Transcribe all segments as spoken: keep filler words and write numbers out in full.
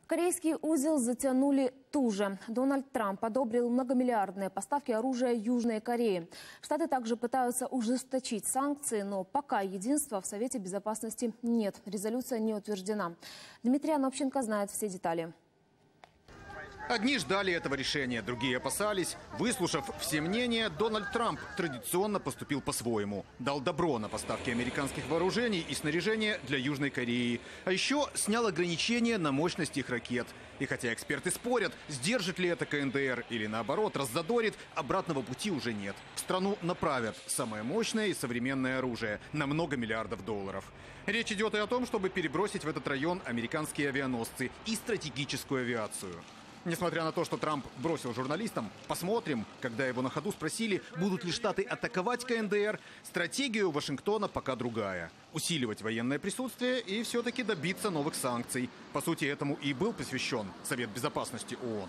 Корейский узел затянули туже. Дональд Трамп одобрил многомиллиардные поставки оружия Южной Корее. Штаты также пытаются ужесточить санкции, но пока единства в Совете Безопасности нет. Резолюция не утверждена. Дмитрий Анопченко знает все детали. Одни ждали этого решения, другие опасались. Выслушав все мнения, Дональд Трамп традиционно поступил по-своему. Дал добро на поставки американских вооружений и снаряжения для Южной Кореи. А еще снял ограничения на мощность их ракет. И хотя эксперты спорят, сдержит ли это КНДР или наоборот раззадорит, обратного пути уже нет. В страну направят самое мощное и современное оружие на много миллиардов долларов. Речь идет и о том, чтобы перебросить в этот район американские авианосцы и стратегическую авиацию. Несмотря на то, что Трамп бросил журналистам, посмотрим, когда его на ходу спросили, будут ли Штаты атаковать КНДР, стратегия у Вашингтона пока другая. Усиливать военное присутствие и все-таки добиться новых санкций. По сути, этому и был посвящен Совет Безопасности ООН.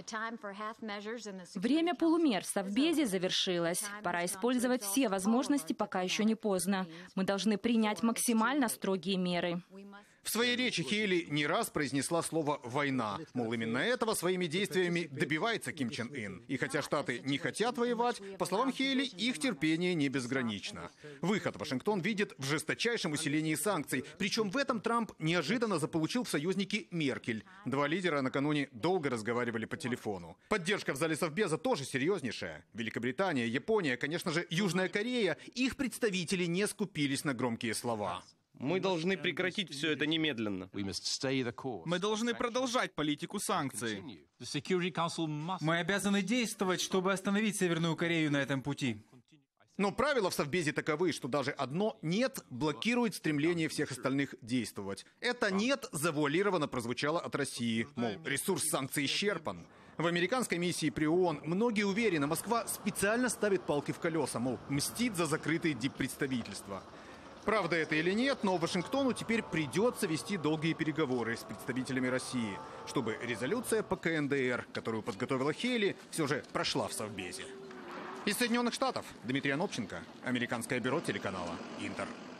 Время полумер в Совбезе завершилось. Пора использовать все возможности, пока еще не поздно. Мы должны принять максимально строгие меры. В своей речи Хейли не раз произнесла слово «война». Мол, именно этого своими действиями добивается Ким Чен Ын. И хотя Штаты не хотят воевать, по словам Хейли, их терпение не безгранично. Выход Вашингтон видит в жесточайшем усилении санкций. Причем в этом Трамп неожиданно заполучил в союзники Меркель. Два лидера накануне долго разговаривали по телефону. Поддержка в зале Совбеза тоже серьезнейшая. Великобритания, Япония, конечно же, Южная Корея. Их представители не скупились на громкие слова. Мы должны прекратить все это немедленно. Мы должны продолжать политику санкций. Мы обязаны действовать, чтобы остановить Северную Корею на этом пути. Но правила в Совбезе таковы, что даже одно «нет» блокирует стремление всех остальных действовать. Это «нет» завуалированно прозвучало от России. Мол, ресурс санкций исчерпан. В американской миссии при ООН многие уверены, Москва специально ставит палки в колеса, мол, мстит за закрытые диппредставительства. Правда это или нет, но Вашингтону теперь придется вести долгие переговоры с представителями России, чтобы резолюция по КНДР, которую подготовила Хейли, все же прошла в Совбезе. Из Соединенных Штатов Дмитрий Анопченко, Американское бюро телеканала «Интер».